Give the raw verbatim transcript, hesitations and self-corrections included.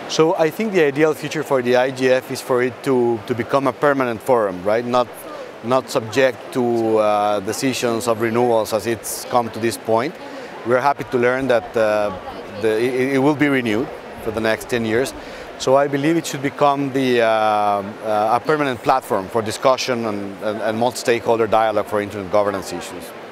So I think the ideal future for the I G F is for it to, to become a permanent forum, right? Not, not subject to uh, decisions of renewals as it's come to this point. We're happy to learn that uh, the, it, it will be renewed for the next ten years. So I believe it should become the, uh, uh, a permanent platform for discussion and, and, and multi-stakeholder dialogue for internet governance issues.